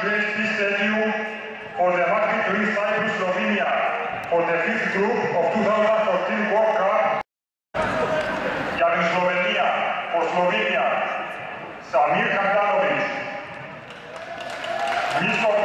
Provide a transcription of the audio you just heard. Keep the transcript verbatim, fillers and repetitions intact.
congratulate this stadium for the market to East Cyprus, Slovenia for the fifth group of two thousand fourteen World Cup. Για την Σλοβενία, for Slovenia, Samir Handanovic. Mister